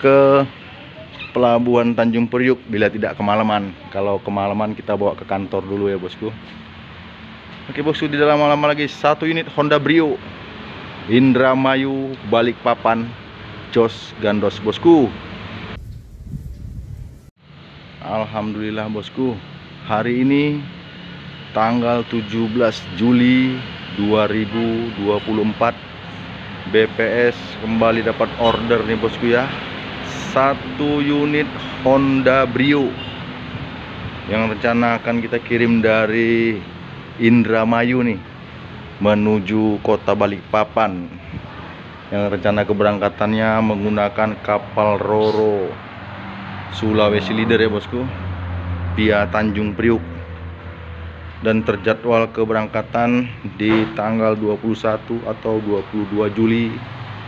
ke Pelabuhan Tanjung Priuk bila tidak kemalaman. Kalau kemalaman kita bawa ke kantor dulu ya bosku. Oke bosku, di dalam lama lagi satu unit Honda Brio Indramayu Balikpapan jos gandos bosku. Alhamdulillah bosku, hari ini tanggal 17 Juli 2024 BPS kembali dapat order nih bosku ya, satu unit Honda Brio yang rencana akan kita kirim dari Indramayu nih menuju kota Balikpapan, yang rencana keberangkatannya menggunakan kapal Roro Sulawesi Leader ya bosku, via Tanjung Priuk, dan terjadwal keberangkatan di tanggal 21 atau 22 Juli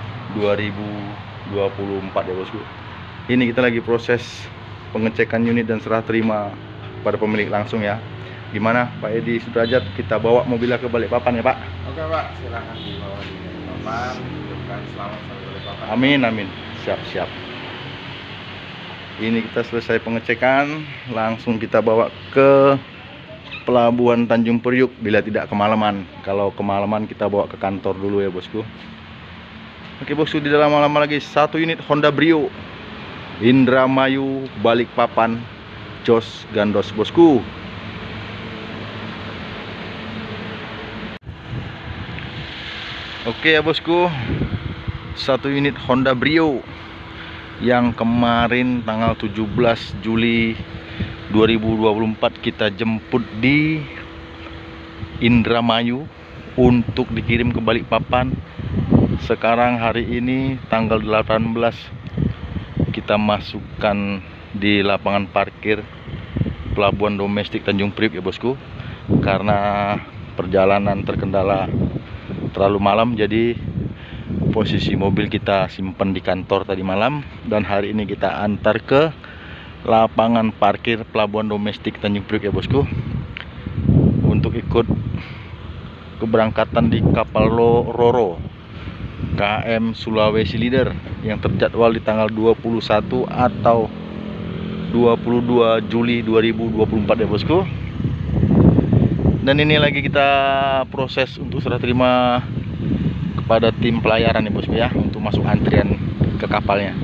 2024 ya bosku. Ini kita lagi proses pengecekan unit dan serah terima pada pemilik langsung ya. Gimana Pak Edi Sudrajat, kita bawa mobilnya ke Balikpapan ya Pak? Oke Pak, silahkan dibawa di Balikpapan. Selamat sampai Balikpapan. Amin amin, siap. Ini kita selesai pengecekan, langsung kita bawa ke Pelabuhan Tanjung Priuk bila tidak kemalaman. Kalau kemalaman kita bawa ke kantor dulu ya bosku. Oke bosku, di dalam lama lagi satu unit Honda Brio Indramayu Balikpapan jos gandos bosku. Oke ya bosku, satu unit Honda Brio yang kemarin tanggal 17 Juli 2024 kita jemput di Indramayu untuk dikirim ke Balikpapan. Sekarang hari ini tanggal 18 kita masukkan di lapangan parkir Pelabuhan Domestik Tanjung Priuk ya bosku, karena perjalanan terkendala terlalu malam, jadi posisi mobil kita simpan di kantor tadi malam, dan hari ini kita antar ke lapangan parkir Pelabuhan Domestik Tanjung Priuk ya bosku, untuk ikut keberangkatan di kapal Roro KM Sulawesi Leader yang terjadwal di tanggal 21 atau 22 Juli 2024 ya bosku. Dan ini lagi kita proses untuk serah terima kepada tim pelayaran ya bosku ya, untuk masuk antrian ke kapalnya.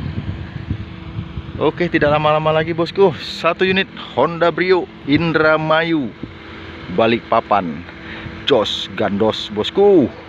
Oke, tidak lama-lama lagi bosku, satu unit Honda Brio Indramayu Balikpapan jos gandos bosku.